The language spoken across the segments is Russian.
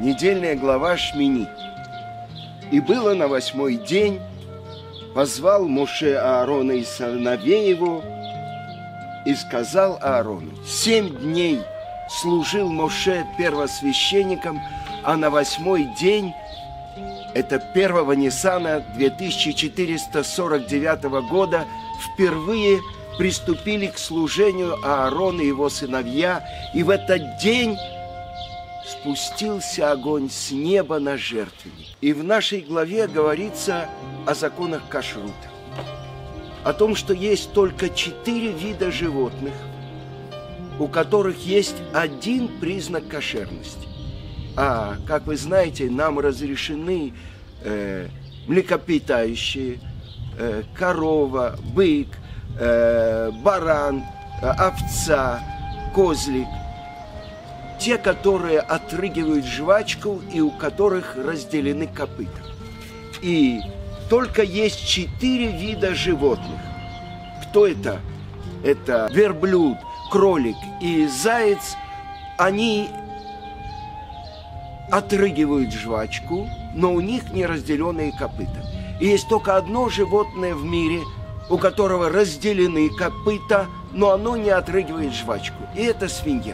недельная глава Шмини. «И было на 8-й день, позвал Моше Аарона и сыновей его, и сказал Аарону: 7 дней служил Моше первосвященником, а на 8-й день, это 1 Ниссана 2449 года, впервые приступили к служению Аарон и его сыновья, и в этот день спустился огонь с неба на жертвенник». И в нашей главе говорится о законах кашрута, о том, что есть только 4 вида животных, у которых есть один признак кошерности. А, как вы знаете, нам разрешены млекопитающие, корова, бык, баран, овца, козлик, те, которые отрыгивают жвачку и у которых разделены копыта. И только есть 4 вида животных. Кто это? Это верблюд, кролик и заяц. Они отрыгивают жвачку, но у них не разделенные копыта. И есть только одно животное в мире, у которого разделены копыта, но оно не отрыгивает жвачку. И это свинья.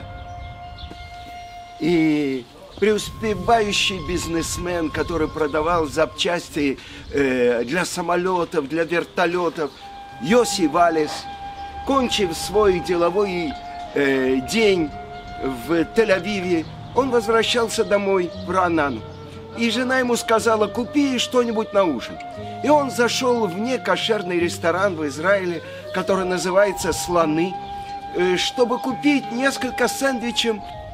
И преуспевающий бизнесмен, который продавал запчасти для самолетов, для вертолетов, Йоси Валес, кончив свой деловой день в Тель-Авиве, он возвращался домой в Ранану. И жена ему сказала: купи что-нибудь на ужин. И он зашел в некошерный ресторан в Израиле, который называется «Слоны», чтобы купить несколько сэндвичей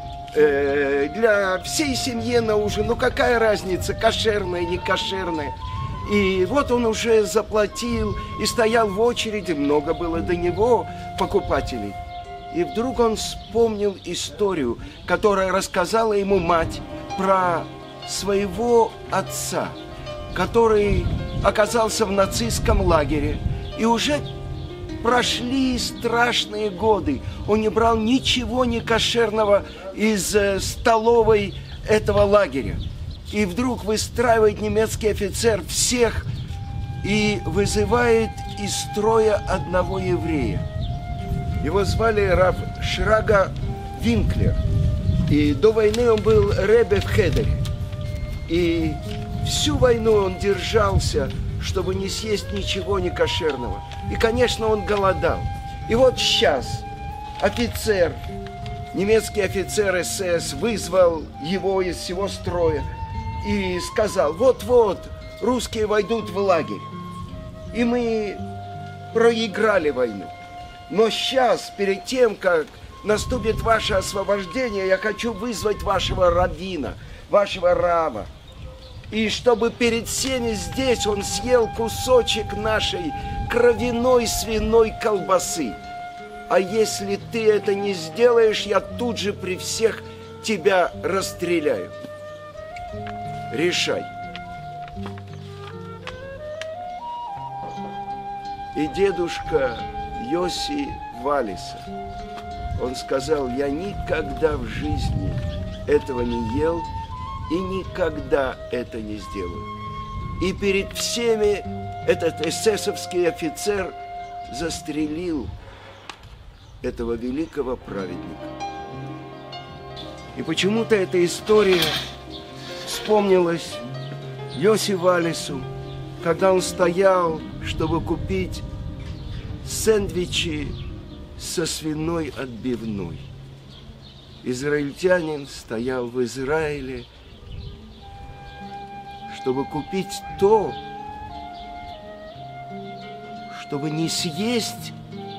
для всей семьи на ужин. Ну какая разница, кошерная, не кошерная. И вот он уже заплатил и стоял в очереди, много было до него покупателей. И вдруг он вспомнил историю, которую рассказала ему мать про своего отца, который оказался в нацистском лагере. И уже прошли страшные годы. Он не брал ничего некошерного из столовой этого лагеря. И вдруг выстраивает немецкий офицер всех и вызывает из строя одного еврея. Его звали рав Шрага Винклер. И до войны он был ребе в Хедере. И всю войну он держался, чтобы не съесть ничего некошерного. И, конечно, он голодал. И вот сейчас офицер, немецкий офицер СС вызвал его из всего строя и сказал: вот-вот русские войдут в лагерь. И мы проиграли войну. Но сейчас, перед тем, как наступит ваше освобождение, я хочу вызвать вашего раввина, вашего рава. И чтобы перед всеми здесь он съел кусочек нашей кровяной свиной колбасы. А если ты это не сделаешь, я тут же при всех тебя расстреляю. Решай. И дедушка Йоси Валеса, он сказал: я никогда в жизни этого не ел и никогда это не сделаю. И перед всеми этот эсэсовский офицер застрелил этого великого праведника. И почему-то эта история вспомнилась Йоси Валесу, когда он стоял, чтобы купить сэндвичи со свиной отбивной. Израильтянин стоял в Израиле, чтобы купить то, чтобы не съесть,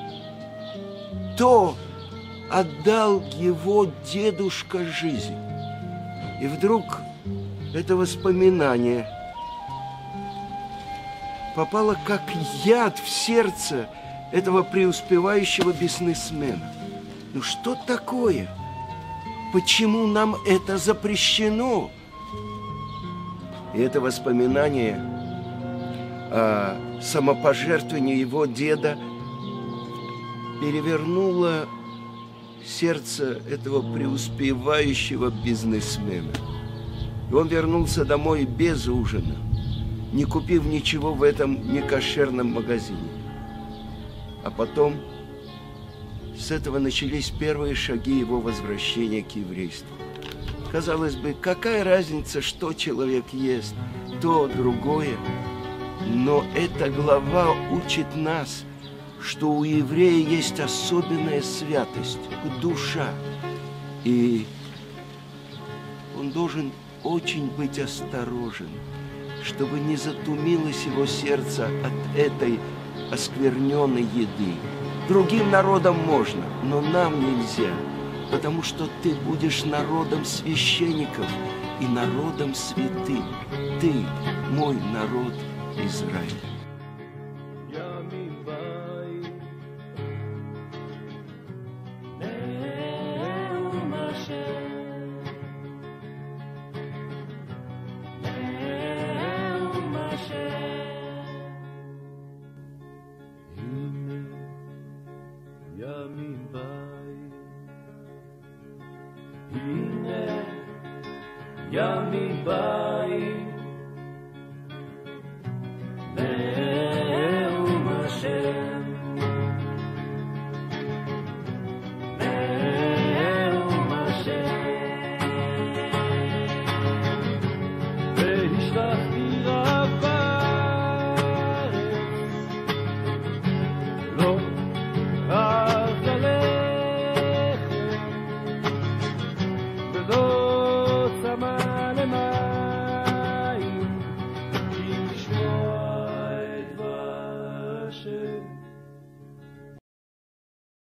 то отдал его дедушка жизнь. И вдруг это воспоминание попало как яд в сердце этого преуспевающего бизнесмена. Ну что такое? Почему нам это запрещено? И это воспоминание о самопожертвовании его деда перевернуло сердце этого преуспевающего бизнесмена. И он вернулся домой без ужина, не купив ничего в этом некошерном магазине. А потом с этого начались первые шаги его возвращения к еврейству. Казалось бы, какая разница, что человек ест, то, другое. Но эта глава учит нас, что у еврея есть особенная святость, душа. И он должен очень быть осторожен, чтобы не затумилось его сердце от этой оскверненной еды. Другим народам можно, но нам нельзя, потому что ты будешь народом священников и народом святым. Ты мой народ Израиль. Yami Bai